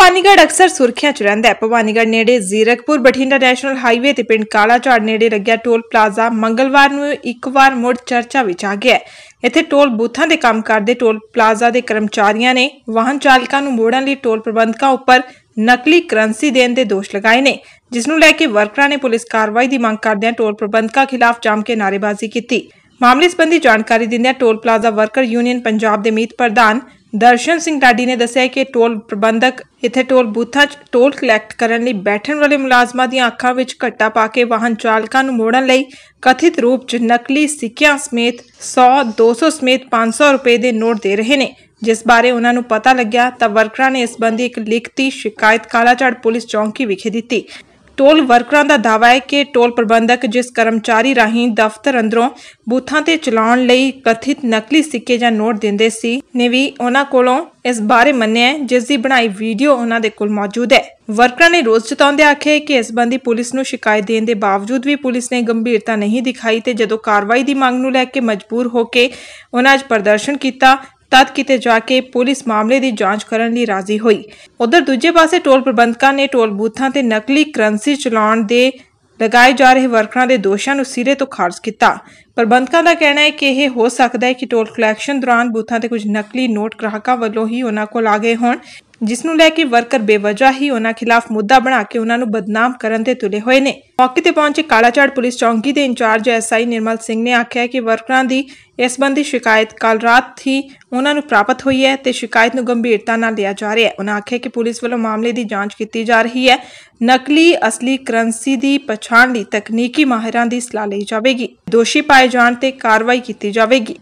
ਭਵਾਨੀਗੜ੍ਹ ਅਕਸਰ ਸੁਰਖੀਆਂ 'ਚ ਰਹਿੰਦਾ ਹੈ। ਭਵਾਨੀਗੜ੍ਹ ਨੇੜੇ ਜ਼ੀਰਕਪੁਰ ਬਠਿੰਡਾ ਨੈਸ਼ਨਲ ਹਾਈਵੇ ਤੇ ਪਿੰਡ ਕਾਲਾ ਝਾੜ ਨੇੜੇ ਲੱਗਿਆ ਟੋਲ ਪਲਾਜ਼ਾ ਮੰਗਲਵਾਰ ਨੂੰ ਇੱਕ ਵਾਰ ਮੁੜ ਚਰਚਾ ਵਿੱਚ ਆ ਗਿਆ ਹੈ। ਇੱਥੇ ਟੋਲ ਬੂਥਾਂ ਦੇ ਕੰਮ ਕਰਦੇ ਟੋਲ ਪਲਾਜ਼ਾ ਦੇ ਕਰਮਚਾਰੀਆਂ ਨੇ ਵਾਹਨ ਚਾਲਕਾਂ ਨੂੰ ਮੋੜਨ ਲਈ ਟੋਲ ਪ੍ਰਬੰਧਕਾਂ ਉੱਪਰ ਨਕਲੀ ਕਰੰਸੀ ਦੇਣ ਦੇ ਦੋਸ਼ ਲਗਾਏ ਨੇ, ਜਿਸ ਨੂੰ ਲੈ ਕੇ ਵਰਕਰਾਂ ਨੇ ਪੁਲਿਸ ਕਾਰਵਾਈ ਦੀ ਮੰਗ ਕਰਦਿਆਂ ਟੋਲ ਪ੍ਰਬੰਧਕਾਂ ਖਿਲਾਫ ਜੰਮ ਕੇ ਨਾਅਰੇਬਾਜ਼ੀ ਕੀਤੀ। ਮਾਮਲੇ ਸੰਬੰਧੀ ਜਾਣਕਾਰੀ ਦਿੰਦਿਆਂ toll plaza worker union Punjab ਦੇ ਮੀਤ ਪ੍ਰਧਾਨ ਦਰਸ਼ਨ ਸਿੰਘ ਢਾਡੀ ਨੇ ਦੱਸਿਆ ਕਿ ਟੋਲ ਪ੍ਰਬੰਧਕ ਇੱਥੇ ਟੋਲ ਬੂਥਾਂ 'ਚ ਟੋਲ ਕਲੈਕਟ ਕਰਨ ਲਈ ਬੈਠਣ ਵਾਲੇ ਮੁਲਾਜ਼ਮਾਂ ਦੀਆਂ ਅੱਖਾਂ ਵਿੱਚ ਘੱਟਾ ਪਾ ਕੇ ਵਾਹਨ ਚਾਲਕਾਂ ਨੂੰ ਮੋੜਨ ਲਈ ਕਥਿਤ ਰੂਪ 'ਚ ਨਕਲੀ ਸਿੱਕਿਆਂ ਸਮੇਤ 100, 200 ਸਮੇਤ 500 ਰੁਪਏ ਦੇ ਨੋਟ ਦੇ ਰਹੇ ਨੇ। ਜਿਸ ਬਾਰੇ ਉਹਨਾਂ ਨੂੰ ਪਤਾ ਲੱਗਿਆ ਤਾਂ ਵਰਕਰਾਂ ਨੇ ਇਸ ਸੰਬੰਧੀ ਇੱਕ ਲਿਖਤੀ ਸ਼ਿਕਾਇਤ ਕਾਲਾ ਝਾੜ ਪੁਲਿਸ ਚੌਂਕੀ ਵਿਖੇ ਦਿੱਤੀ। ਟੋਲ ਵਰਕਰਾਂ ਦਾ ਦਾਅਵਾ ਹੈ ਕਿ ਟੋਲ ਪ੍ਰਬੰਧਕ ਜਿਸ ਕਰਮਚਾਰੀ ਰਾਹੀਂ ਦਫ਼ਤਰ ਅੰਦਰੋਂ ਬੂਥਾਂ ਤੇ ਚਲਾਉਣ ਲਈ ਕਥਿਤ ਨਕਲੀ ਸਿੱਕੇ ਜਾਂ ਨੋਟ ਦਿੰਦੇ ਸੀ ਨੇ ਵੀ ਉਹਨਾਂ ਕੋਲੋਂ ਇਸ ਬਾਰੇ ਮੰਨਿਆ, ਜਿਸ ਦੀ ਬਣਾਈ ਵੀਡੀਓ ਉਹਨਾਂ ਦੇ ਕੋਲ ਮੌਜੂਦ ਹੈ। ਵਰਕਰਾਂ ਨੇ ਰੋਸ ਜਤਾਉਂਦੇ ਆਖਿਆ ਕਿ ਇਸ ਸੰਬੰਧੀ ਪੁਲਿਸ ਨੂੰ ਸ਼ਿਕਾਇਤ ਦੇਣ ਦੇ ਬਾਵਜੂਦ ਵੀ ਪੁਲਿਸ ਨੇ ਗੰਭੀਰਤਾ ਨਹੀਂ ਦਿਖਾਈ ਤੇ ਜਦੋਂ ਕਾਰਵਾਈ ਦੀ ਮੰਗ ਨੂੰ ਲੈ ਕੇ ਮਜਬੂਰ ਹੋ ਕੇ ਉਹਨਾਂ ਅੱਜ ਪ੍ਰਦਰਸ਼ਨ ਕੀਤਾ ਤਦ ਕਿਤੇ ਜਾ ਕੇ ਪੁਲਿਸ ਮਾਮਲੇ ਦੀ ਜਾਂਚ ਕਰਨ ਲਈ ਰਾਜ਼ੀ ਹੋਈ। ਉਧਰ ਦੂਜੇ ਪਾਸੇ ਟੋਲ ਪ੍ਰਬੰਧਕਾਂ ਨੇ ਟੋਲ ਬੂਥਾਂ ਤੇ ਨਕਲੀ ਕਰੰਸੀ ਚਲਾਉਣ ਦੇ ਲਗਾਏ ਜਾ ਰਹੇ ਵਰਕਰਾਂ ਦੇ ਦੋਸ਼ਾਂ ਨੂੰ ਸਿਰੇ ਤੋਂ ਖਾਰਜ ਕੀਤਾ। ਪ੍ਰਬੰਧਕਾਂ ਦਾ ਕਹਿਣਾ ਹੈ ਕਿ ਇਹ ਹੋ ਸਕਦਾ ਹੈ ਕਿ ਟੋਲ ਕਲੈਕਸ਼ਨ ਦੌਰਾਨ ਬੂਥਾਂ ਤੇ ਕੁਝ ਨਕਲੀ ਨੋਟ ਗ੍ਰਾਹਕਾਂ ਵੱਲੋਂ ਹੀ ਉਹਨਾਂ ਕੋਲ ਆ ਗਏ ਹੋਣ, ਜਿਸ ਨੂੰ ਲੈ ਕੇ ਵਰਕਰ ਬੇਵਜ੍ਹਾ ਹੀ ਉਹਨਾਂ ਖਿਲਾਫ ਮੁੱਦਾ ਬਣਾ ਕੇ ਉਹਨਾਂ ਨੂੰ ਬਦਨਾਮ ਕਰਨ ਤੇ ਤੁਲੇ ਹੋਏ ਨੇ। ਮੌਕੇ ਤੇ ਪਹੁੰਚੇ ਕਾਲਾ ਝਾੜ ਪੁਲਿਸ ਚੌਂਕੀ ਦੇ ਇੰਚਾਰਜ ਐਸਆਈ ਨਿਰਮਲ ਸਿੰਘ ਨੇ ਆਖਿਆ ਕਿ ਵਰਕਰਾਂ ਦੀ ਇਸ ਸੰਬੰਧੀ ਸ਼ਿਕਾਇਤ ਕੱਲ ਰਾਤ ਹੀ ਉਹਨਾਂ ਨੂੰ ਪ੍ਰਾਪਤ ਹੋਈ ਹੈ ਤੇ ਸ਼ਿਕਾਇਤ ਨੂੰ ਗੰਭੀਰਤਾ ਨਾਲ ਲਿਆ ਜਾ ਰਿਹਾ ਹੈ। ਉਹਨਾਂ ਆਖਿਆ ਕਿ ਪੁਲਿਸ ਵੱਲੋਂ ਮਾਮਲੇ ਦੀ ਜਾਂਚ ਕੀਤੀ ਜਾ ਰਹੀ ਹੈ। ਨਕਲੀ ਅਸਲੀ ਕਰੰਸੀ ਦੀ ਪਛਾਣ ਲਈ ਤਕਨੀਕੀ ਮਾਹਿਰਾਂ ਦੀ ਸਲਾਹ ਲਈ ਜਾਵੇਗੀ। ਦੋਸ਼ੀ ਪਾਏ ਜਾਣ ਤੇ ਕਾਰਵਾਈ ਕੀਤੀ ਜਾਵੇਗੀ।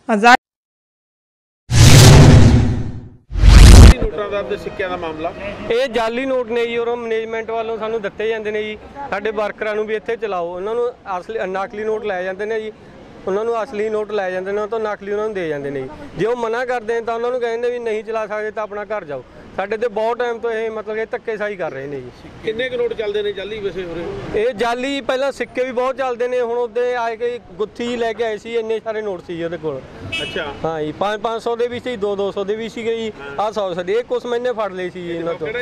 ਸਿੱਕਿਆਂ ਦਾ ਮਾਮਲਾ ਇਹ ਜਾਲੀ ਨੋਟ ਨੇ ਜੀ, ਔਰ ਮੈਨੇਜਮੈਂਟ ਵੱਲੋਂ ਸਾਨੂੰ ਦਿੱਤੇ ਜਾਂਦੇ ਨੇ ਜੀ। ਸਾਡੇ ਵਰਕਰਾਂ ਨੂੰ ਵੀ ਇੱਥੇ ਚਲਾਓ, ਉਹਨਾਂ ਨੂੰ ਅਸਲੀ ਨਕਲੀ ਨੋਟ ਲੈ ਜਾਂਦੇ ਨੇ ਜੀ, ਉਹਨਾਂ ਨੂੰ ਅਸਲੀ ਨੋਟ ਲੈ ਜਾਂਦੇ ਨੇ, ਉਹ ਤੋਂ ਨਕਲੀ ਉਹਨਾਂ ਨੂੰ ਦੇ ਜਾਂਦੇ ਨੇ ਜੀ। ਜੇ ਉਹ ਮਨਾ ਕਰਦੇ ਨੇ ਤਾਂ ਉਹਨਾਂ ਨੂੰ ਕਹਿੰਦੇ ਵੀ ਨਹੀਂ ਚਲਾ ਸਕਦੇ ਤਾਂ ਆਪਣਾ ਘਰ ਜਾਓ। ਸਾਡੇ ਤੇ ਬਹੁਤ ਟਾਈਮ ਤੋਂ ਇਹ ਮਤਲਬ ਕਿ ਧੱਕੇਸ਼ਾਹੀ ਕਰ ਰਹੇ ਨੇ ਜੀ। ਕਿੰਨੇ ਕੁ ਨੋਟ ਚੱਲਦੇ ਨੇ ਜਾਲੀ ਵੈਸੇ ਉਰੇ? ਇਹ ਜਾਲੀ ਪਹਿਲਾਂ ਸਿੱਕੇ ਵੀ ਬਹੁਤ ਚੱਲਦੇ ਨੇ, ਹੁਣ ਉਹਦੇ ਆਏ ਕੇ ਗੁੱਥੀ ਲੈ ਕੇ ਆਏ ਸੀ, ਇੰਨੇ ਸਾਰੇ ਨੋਟ ਸੀ ਉਹਦੇ ਕੋਲ। ਅੱਛਾ, ਹਾਂ ਜੀ, 500 ਦੇ ਵੀ ਸੀ, 200 ਦੇ ਵੀ ਸੀਗੇ ਜੀ, ਆਹ 100 ਦੇ। ਇਹ ਕੁਛ ਮਹੀਨੇ ਫੜ ਲਏ ਸੀ ਜੀ ਇਹਨਾਂ ਤੋਂ।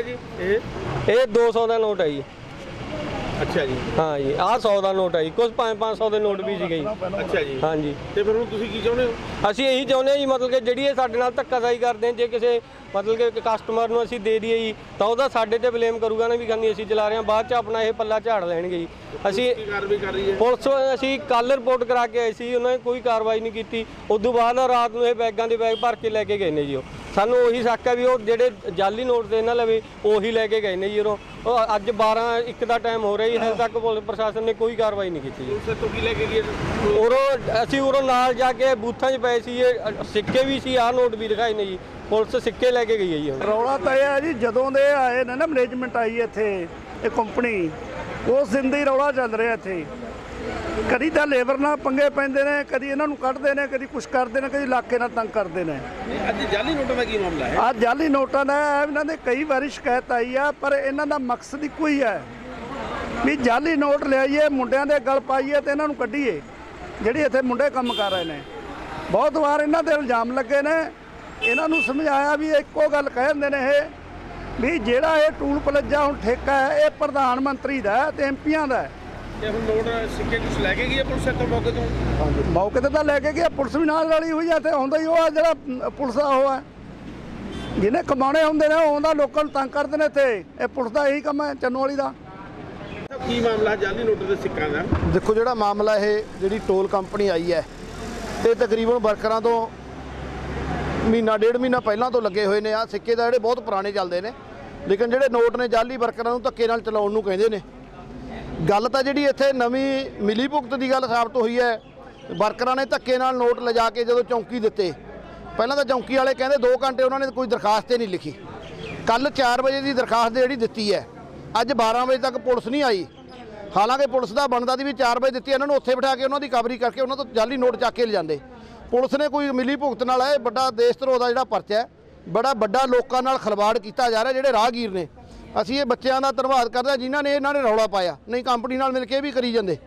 ਇਹ 200 ਦਾ ਨੋਟ ਹੈ ਜੀ। ਅੱਛਾ ਜੀ, ਹਾਂ ਜੀ, ਆਹ 100 ਦਾ ਨੋਟ ਹੈ ਜੀ, ਕੁਛ 500 ਦੇ ਨੋਟ ਵੀ ਸੀਗੇ ਜੀ। ਅੱਛਾ ਜੀ, ਹਾਂ ਜੀ। ਤੇ ਫਿਰ ਹੁਣ ਤੁਸੀਂ ਕੀ ਚਾਹੁੰਦੇ ਹੋ? ਅਸੀਂ ਇਹੀ ਚਾਹੁੰਦੇ ਹਾਂ ਜੀ, ਮਤਲਬ ਕਿ ਜਿਹੜੀ ਇਹ ਸਾਡੇ ਨਾਲ ਧੱਕਾਸ਼ਾਹੀ ਕਰਦੇ ਨੇ, ਜੇ ਕਿਸੇ ਮਤਲਬ ਕਿ ਕਸਟਮਰ ਨੂੰ ਅਸੀਂ ਦੇ ਦਈਏ ਜੀ ਤਾਂ ਉਹਦਾ ਸਾਡੇ ਤੇ ਬਲੇਮ ਕਰੂਗਾ ਨਾ ਵੀ ਕਹਿੰਦੀ ਅਸੀਂ ਚਲਾ ਰਹੇ ਹਾਂ, ਬਾਅਦ 'ਚ ਆਪਣਾ ਇਹ ਪੱਲਾ ਝਾੜ ਲੈਣਗੇ ਜੀ। ਅਸੀਂ ਕਾਰਵਾਈ ਕਰ ਰਹੀ ਹੈ ਪੁਲਿਸ, ਅਸੀਂ ਕੱਲ੍ਹ ਰਿਪੋਰਟ ਕਰਾ ਕੇ ਆਏ ਸੀ, ਉਹਨਾਂ ਨੇ ਕੋਈ ਕਾਰਵਾਈ ਨਹੀਂ ਕੀਤੀ। ਉਦੋਂ ਬਾਅਦ ਰਾਤ ਨੂੰ ਇਹ ਬੈਗਾਂ ਦੇ ਬੈਗ ਭਰ ਕੇ ਲੈ ਕੇ ਗਏ ਨੇ ਜੀ। ਉਹ ਸਾਨੂੰ ਉਹੀ ਸ਼ੱਕ ਹੈ ਵੀ ਉਹ ਜਿਹੜੇ ਜਾਲੀ ਨੋਟ ਦੇ ਇਹਨਾਂ ਲਵੇ ਉਹੀ ਲੈ ਕੇ ਗਏ ਨੇ ਜੀ। ਉਹ ਅੱਜ 12-1 ਦਾ ਟਾਈਮ ਹੋ ਰਿਹਾ ਜੀ, ਹਜੇ ਤੱਕ ਪੁਲਿਸ ਪ੍ਰਸ਼ਾਸਨ ਨੇ ਕੋਈ ਕਾਰਵਾਈ ਨਹੀਂ ਕੀਤੀ ਜੀ। ਤੋਂ ਕੀ ਲੈ ਕੇ ਗਏ? ਅਸੀਂ ਉਰੋਂ ਨਾਲ ਜਾ ਕੇ ਬੂਥਾਂ 'ਚ ਪਏ ਸੀ, ਇਹ ਸਿੱਕੇ ਵੀ ਸੀ, ਆਹ ਨੋਟ ਵੀ ਦਿਖਾਏ ਨੇ ਜੀ। ਪੁਲਿਸ ਸਿੱਕੇ ਲੈ ਕੇ ਗਈ ਹੈ ਜੀ। ਰੌਲਾ ਤਾਂ ਇਹ ਹੈ ਜੀ, ਜਦੋਂ ਦੇ ਆਏ ਨੇ ਨਾ ਮੈਨੇਜਮੈਂਟ ਆਈ ਇੱਥੇ, ਇਹ ਕੰਪਨੀ, ਉਸ ਦਿਨ ਦੀ ਰੌਲਾ ਚੱਲ ਰਿਹਾ ਇੱਥੇ। ਕਦੀ ਤਾਂ ਲੇਬਰ ਨਾਲ ਪੰਗੇ ਪੈਂਦੇ ਨੇ, ਕਦੀ ਇਹਨਾਂ ਨੂੰ ਕੱਢਦੇ ਨੇ, ਕਦੀ ਕੁਛ ਕਰਦੇ ਨੇ, ਕਦੀ ਇਲਾਕੇ ਨਾਲ ਤੰਗ ਕਰਦੇ ਨੇ। ਅੱਜ ਜਾਲੀ ਨੋਟਾਂ ਦਾ ਕੀ ਮਾਮਲਾ ਹੈ? ਅੱਜ ਜਾਲੀ ਨੋਟਾਂ ਦਾ ਇਹਨਾਂ ਦੇ ਕਈ ਵਾਰੀ ਸ਼ਿਕਾਇਤ ਆਈ ਆ, ਪਰ ਇਹਨਾਂ ਦਾ ਮਕਸਦ ਇੱਕੋ ਹੀ ਹੈ ਵੀ ਜਾਲੀ ਨੋਟ ਲਿਆਈਏ, ਮੁੰਡਿਆਂ ਦੇ ਗਲ ਪਾਈਏ ਤੇ ਇਹਨਾਂ ਨੂੰ ਕੱਢੀਏ। ਜਿਹੜੀ ਇੱਥੇ ਮੁੰਡੇ ਕੰਮ ਕਰ ਰਹੇ ਨੇ, ਬਹੁਤ ਵਾਰ ਇਹਨਾਂ ਦੇ ਇਲਜ਼ਾਮ ਲੱਗੇ ਨੇ। ਇਹਨਾਂ ਨੂੰ ਸਮਝਾਇਆ ਵੀ ਇੱਕੋ ਗੱਲ ਕਹਿ ਦਿੰਦੇ ਨੇ ਇਹ ਵੀ ਜਿਹੜਾ ਇਹ ਟੂਲ ਪਲਾਜ਼ਾ ਹੁਣ ਠੇਕਾ ਹੈ ਇਹ ਪ੍ਰਧਾਨ ਮੰਤਰੀ ਦਾ ਤੇ ਐਮਪੀਆਂ ਦਾ ਹੈ। ਇਹ ਹੁਣ ਨੋਟ ਸਿੱਕੇ ਕੁਛ ਲੈ ਕੇ ਗਈ ਹੈ ਪੁਲਿਸ ਇੱਥੇ ਮੌਕੇ ਤੋਂ? ਹਾਂਜੀ, ਮੌਕੇ ਤੇ ਤਾਂ ਲੈ ਕੇ ਗਿਆ, ਪੁਲਿਸ ਵੀ ਨਾਲ ਰਲੀ ਹੋਈ ਹੈ। ਤੇ ਹੁੰਦਾ ਹੀ ਉਹ ਆ ਜਿਹੜਾ ਪੁਲਿਸ ਦਾ ਉਹ ਹੈ, ਜਿਹਨੇ ਕਮਾਉਣੇ ਹੁੰਦੇ ਨੇ ਉਹ ਆਉਂਦਾ ਲੋਕਾਂ ਨੂੰ ਤੰਗ ਕਰਦੇ ਨੇ। ਇੱਥੇ ਇਹ ਪੁਲਿਸ ਦਾ ਇਹੀ ਕੰਮ ਹੈ ਚੰਨੂ ਵਾਲੀ ਦਾ। ਕੀ ਮਾਮਲਾ ਜਾਲੀ ਨੋਟ ਦੇ ਸਿੱਕਾਂ ਦਾ? ਦੇਖੋ, ਜਿਹੜਾ ਮਾਮਲਾ ਇਹ ਜਿਹੜੀ ਟੋਲ ਕੰਪਨੀ ਆਈ ਹੈ ਤੇ ਤਕਰੀਬਨ ਵਰਕਰਾਂ ਤੋਂ ਮਹੀਨਾ 1.5 ਮਹੀਨਾ ਪਹਿਲਾਂ ਤੋਂ ਲੱਗੇ ਹੋਏ ਨੇ। ਆਹ ਸਿੱਕੇ ਦਾ ਜਿਹੜੇ ਬਹੁਤ ਪੁਰਾਣੇ ਚੱਲਦੇ ਨੇ, ਲੇਕਿਨ ਜਿਹੜੇ ਨੋਟ ਨੇ ਜਾਲੀ ਵਰਕਰਾਂ ਨੂੰ ਧੱਕੇ ਨਾਲ ਚਲਾਉਣ ਨੂੰ ਕਹਿੰਦੇ ਨੇ। ਗੱਲ ਤਾਂ ਜਿਹੜੀ ਇੱਥੇ ਨਵੀਂ ਮਿਲੀ ਭੁਗਤ ਦੀ ਗੱਲ ਸਾਬਤ ਹੋਈ ਹੈ। ਵਰਕਰਾਂ ਨੇ ਧੱਕੇ ਨਾਲ ਨੋਟ ਲਿਜਾ ਕੇ ਜਦੋਂ ਚੌਂਕੀ ਦਿੱਤੇ, ਪਹਿਲਾਂ ਤਾਂ ਚੌਂਕੀ ਵਾਲੇ ਕਹਿੰਦੇ 2 ਘੰਟੇ ਉਹਨਾਂ ਨੇ ਕੋਈ ਦਰਖਾਸਤ ਨਹੀਂ ਲਿਖੀ। ਕੱਲ੍ਹ 4 ਵਜੇ ਦੀ ਦਰਖਾਸਤ ਜਿਹੜੀ ਦਿੱਤੀ ਹੈ, ਅੱਜ 12 ਵਜੇ ਤੱਕ ਪੁਲਿਸ ਨਹੀਂ ਆਈ। ਹਾਲਾਂਕਿ ਪੁਲਿਸ ਦਾ ਬਣਦਾ ਦੀ ਵੀ 4 ਵਜੇ ਦਿੱਤੀ, ਇਹਨਾਂ ਨੂੰ ਉੱਥੇ ਬਿਠਾ ਕੇ ਉਹਨਾਂ ਦੀ ਕਵਰੀ ਕਰਕੇ ਉਹਨਾਂ ਤੋਂ ਜਾਲੀ ਨੋਟ ਚੱਕ ਕੇ ਲਿਜਾਂਦੇ। ਪੁਲਿਸ ਨੇ ਕੋਈ ਮਿਲੀ ਭੁਗਤ ਨਾਲ ਇਹ ਵੱਡਾ ਦੇਸ਼ ਧਰੋਹ ਦਾ ਜਿਹੜਾ ਪਰਚਾ ਹੈ, ਬੜਾ ਵੱਡਾ ਲੋਕਾਂ ਨਾਲ ਖਿਲਵਾੜ ਕੀਤਾ ਜਾ ਰਿਹਾ। ਜਿਹੜੇ ਰਾਹਗੀਰ ਨੇ, ਅਸੀਂ ਇਹ ਬੱਚਿਆਂ ਦਾ ਧੰਨਵਾਦ ਕਰਦੇ ਹਾਂ ਜਿਨ੍ਹਾਂ ਨੇ ਇਹਨਾਂ ਨੇ ਰੌਲਾ ਪਾਇਆ, ਨਹੀਂ ਕੰਪਨੀ ਨਾਲ ਮਿਲ ਕੇ ਵੀ ਕਰੀ ਜਾਂਦੇ।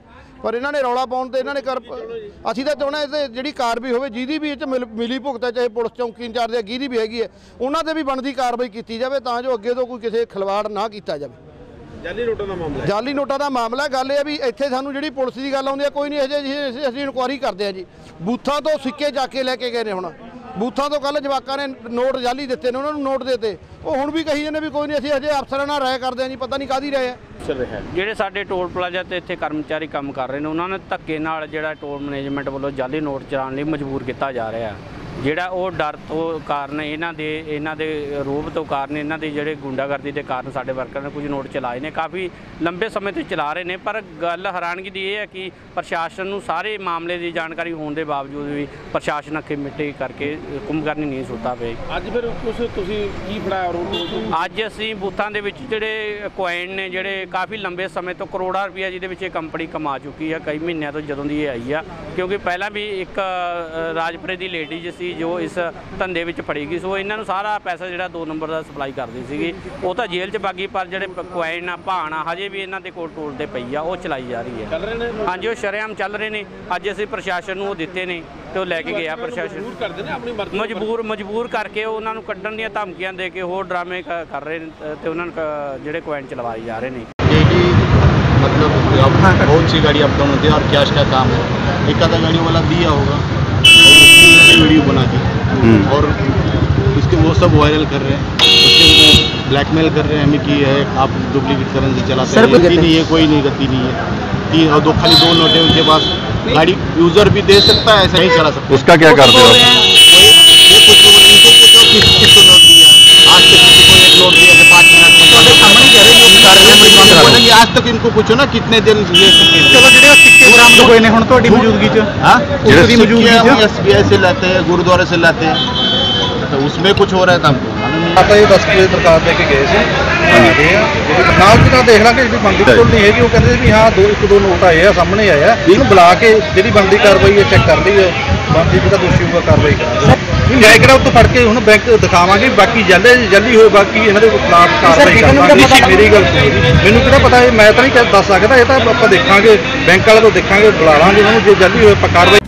ਪਰ ਇਹਨਾਂ ਨੇ ਰੌਲਾ ਪਾਉਣ ਤੇ ਇਹਨਾਂ ਨੇ ਅਸੀਂ ਤਾਂ ਚਾਹੁੰਦੇ ਇਹ ਜਿਹੜੀ ਕਾਰਵਾਈ ਹੋਵੇ, ਜਿਹਦੀ ਵੀ ਇਹ 'ਚ ਮਿਲੀ ਭੁਗਤ ਹੈ, ਚਾਹੇ ਪੁਲਿਸ ਚੌਂਕੀ ਇੰਚਾਰਜ ਹੈ, ਜਿਹਦੀ ਵੀ ਹੈਗੀ ਹੈ, ਉਹਨਾਂ ਤੇ ਵੀ ਬਣਦੀ ਕਾਰਵਾਈ ਕੀਤੀ ਜਾਵੇ ਤਾਂ ਜੋ ਅੱਗੇ ਤੋਂ ਕੋਈ ਕਿਸੇ ਖਿਲਵਾੜ ਨਾ ਕੀਤਾ ਜਾਵੇ। ਜਾਲੀ ਨੋਟਾਂ ਦਾ ਮਾਮਲਾ, ਜਾਲੀ ਨੋਟਾਂ ਦਾ ਮਾਮਲਾ। ਗੱਲ ਇਹ ਆ ਵੀ ਇੱਥੇ ਸਾਨੂੰ ਜਿਹੜੀ ਪੁਲਿਸ ਦੀ ਗੱਲ ਆਉਂਦੀ ਹੈ, ਕੋਈ ਨਹੀਂ ਅਜੇ ਅਸੀਂ ਇਨਕੁਆਇਰੀ ਕਰਦੇ ਹਾਂ ਜੀ। ਬੂਥਾਂ ਤੋਂ ਸਿੱਕੇ ਜਾ ਕੇ ਲੈ ਕੇ ਗਏ ਨੇ, ਹੁਣ ਬੂਥਾਂ ਤੋਂ ਕੱਲ ਜਵਾਕਾਂ ਨੇ ਨੋਟ ਜਾਲੀ ਦਿੱਤੇ ਨੇ, ਉਹਨਾਂ ਨੂੰ ਨੋਟ ਦਿੱਤੇ, ਉਹ ਹੁਣ ਵੀ ਕਹੀ ਜਾਂਦੇ ਵੀ ਕੋਈ ਨਹੀਂ ਅਸੀਂ ਅਜੇ ਅਫਸਰਾਂ ਨਾਲ ਰਾਏ ਕਰਦੇ ਹਾਂ ਜੀ, ਪਤਾ ਨਹੀਂ ਕਾਹਦੀ ਰਾਏ ਹੈ। ਜਿਹੜੇ ਸਾਡੇ ਟੋਲ ਪਲਾਜ਼ਾ ਤੇ ਇੱਥੇ ਕਰਮਚਾਰੀ ਕੰਮ ਕਰ ਰਹੇ ਨੇ, ਉਹਨਾਂ ਨੇ ਧੱਕੇ ਨਾਲ ਜਿਹੜਾ ਟੋਲ ਮੈਨੇਜਮੈਂਟ ਵੱਲੋਂ ਜਾਲੀ ਨੋਟ ਚਲਾਉਣ ਲਈ ਮਜਬੂਰ ਕੀਤਾ ਜਾ ਰਿਹਾ, ਜਿਹੜਾ ਉਹ ਡਰ ਤੋਂ ਕਾਰਨ ਇਹਨਾਂ ਦੇ ਰੋਬ ਤੋਂ ਕਾਰਨ, ਇਹਨਾਂ ਦੇ ਜਿਹੜੇ ਗੁੰਡਾਗਰਦੀ ਦੇ ਕਾਰਨ ਸਾਡੇ ਵਰਕਰਾਂ ਨੇ ਕੁਝ ਨੋਟ ਚਲਾਏ ਨੇ, ਕਾਫੀ ਲੰਬੇ ਸਮੇਂ ਤੋਂ ਚਲਾ ਰਹੇ ਨੇ। ਪਰ ਗੱਲ ਹੈਰਾਨਗੀ ਦੀ ਇਹ ਹੈ ਕਿ ਪ੍ਰਸ਼ਾਸਨ ਨੂੰ ਸਾਰੇ ਮਾਮਲੇ ਦੀ ਜਾਣਕਾਰੀ ਹੋਣ ਦੇ ਬਾਵਜੂਦ ਵੀ ਪ੍ਰਸ਼ਾਸਨ ਅੱਖੇ ਮਿੱਟੀ ਕਰਕੇ ਕੁੰਭਕਰਨੀ ਨਹੀਂ ਸੁੱਤਾ ਪਏ। ਅੱਜ ਫਿਰ ਤੁਸੀਂ ਕੀ ਫੜਾਇਆ? ਅੱਜ ਅਸੀਂ ਬੂਥਾਂ ਦੇ ਵਿੱਚ ਜਿਹੜੇ ਕੁਆਇਨ ਨੇ, ਜਿਹੜੇ ਕਾਫੀ ਲੰਬੇ ਸਮੇਂ ਤੋਂ ਕਰੋੜਾਂ ਰੁਪਈਆ ਜਿਹਦੇ ਵਿੱਚ ਇਹ ਕੰਪਨੀ ਕਮਾ ਚੁੱਕੀ ਹੈ ਕਈ ਮਹੀਨਿਆਂ ਤੋਂ ਜਦੋਂ ਦੀ ਇਹ ਆਈ ਆ, ਕਿਉਂਕਿ ਪਹਿਲਾਂ ਵੀ ਇੱਕ ਰਾਜਪੁਰੇ ਦੀ ਲੇਡੀ ਸੀ ਜੋ ਇਸ ਧੰਦੇ ਵਿੱਚ ਫੜੀ ਗਈ, ਸੋ ਇਹਨਾਂ ਨੂੰ ਸਾਰਾ ਪੈਸਾ ਜਿਹੜਾ 2 ਨੰਬਰ ਦਾ ਸਪਲਾਈ ਕਰਦੀ ਸੀਗੀ, ਉਹ ਤਾਂ ਜੇਲ੍ਹ 'ਚ ਬਾਗੀ, ਪਰ ਜਿਹੜੇ ਕੁਆਇਨ ਆ ਭਾਣ ਆ ਹਜੇ ਵੀ ਇਹਨਾਂ ਦੇ ਕੋਲ ਟੋਲ ਤੇ ਪਈ ਆ, ਉਹ ਚਲਾਈ ਜਾ ਰਹੀ ਹੈ। ਹਾਂਜੀ, ਉਹ ਸ਼ਰੇਆਮ ਚੱਲ ਰਹੇ ਨੇ। ਅੱਜ ਅਸੀਂ ਪ੍ਰਸ਼ਾਸਨ ਨੂੰ ਉਹ ਦਿੱਤੇ ਨੇ ਤੇ ਉਹ ਲੈ ਕੇ ਗਿਆ ਪ੍ਰਸ਼ਾਸਨ, ਮਜਬੂਰ ਕਰਕੇ ਉਹਨਾਂ ਨੂੰ ਕੱਢਣ ਦੀਆਂ ਧਮਕੀਆਂ ਦੇ ਕੇ ਹੋਰ ਡਰਾਮੇ ਕਰ ਰਹੇ ਨੇ ਤੇ ਉਹਨਾਂ ਨੂੰ ਜਿਹੜੇ ਕੁਆਇਨ ਚਲਵਾਏ ਜਾ ਰਹੇ ਨੇ। मतलब बहुत सी गाड़ी अप डाउन होती है और कैश का काम है, एक आधा गाड़ी वाला दिया होगा और वीडियो बना दी और उसके वो सब वायरल कर रहे हैं, उसके ब्लैकमेल कर रहे हैं हमें कि है आप डुप्लीकेट करेंसी चलाते हैं, गति नहीं है, कोई नहीं गति नहीं है, 3 और 2 खाली 2 नोट है उनके पास, गाड़ी यूज़र भी दे सकता है, ऐसा नहीं चला सकता। उसका क्या करते हो? किसको नोट दिया आज तक, किसी को 1 नोट दिया 5 मिनट में, आज तक इनको पूछो ना कितने दिन ले सकते। चलो ਜਿਹੜੇ ਸਿੱਕੇ ਬਰਾਮਦ ਹੋਏ ਨੇ ਹੁਣ ਤੁਹਾਡੀ ਮੌਜੂਦਗੀ 'ਚ, हाँ ਜਿਹੜੀ ਮੌਜੂਦਗੀ 'ਚ SBI से लाते हैं, गुरुद्वारे से लाते हैं, तो उसमें कुछ हो रहा है हमको ਆਪਾਂ ਇਹ 10 ਵਜੇ ਦਰਖਾਸਤ ਦੇ ਕੇ ਗਏ ਸੀ ਨਾਲ ਦੀ ਨਾਲ ਦੇਖ ਲਾਂਗੇ ਜਿਹੜੀ ਬਣਦੀ ਕੋਲ ਨਹੀਂ ਹੈਗੀ, ਉਹ ਕਹਿੰਦੇ ਵੀ ਹਾਂ 1-2 ਨੋਟ ਆਏ ਆ, ਸਾਹਮਣੇ ਆਏ ਆ, ਇਹਨੂੰ ਬੁਲਾ ਕੇ ਜਿਹੜੀ ਬਣਦੀ ਕਾਰਵਾਈ ਹੈ ਚੈੱਕ ਕਰ ਲਈ ਹੈ, ਬਣਦੀ ਜਿਹੜਾ ਦੋਸ਼ੀ ਹੋਊਗਾ ਕਾਰਵਾਈ ਕਰਾਂਗੇ। ਜਾਇ ਕਿਹੜਾ ਉੱਤੋਂ ਫੜ ਕੇ ਹੁਣ ਬੈਂਕ ਦਿਖਾਵਾਂਗੇ, ਬਾਕੀ ਜਲਦੀ ਹੋਏ ਬਾਕੀ ਇਹਨਾਂ ਦੇ ਖਿਲਾਫ ਕਾਰਵਾਈ ਕਰਾਂਗੇ। ਮੇਰੀ ਗੱਲ ਮੈਨੂੰ ਕਿਹੜਾ ਪਤਾ, ਮੈਂ ਤਾਂ ਨਹੀਂ ਦੱਸ ਸਕਦਾ, ਇਹ ਤਾਂ ਆਪਾਂ ਦੇਖਾਂਗੇ, ਬੈਂਕ ਵਾਲੇ ਤੋਂ ਦੇਖਾਂਗੇ, ਬੁਲਾ ਲਾਂਗੇ ਉਹਨਾਂ ਨੂੰ, ਜੇ ਜਲਦੀ ਹੋਏ ਆਪਾਂ ਕਾਰਵਾਈ